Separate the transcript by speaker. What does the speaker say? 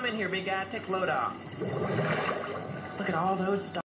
Speaker 1: Come in here, big guy. Take the load off. Look at all those stars.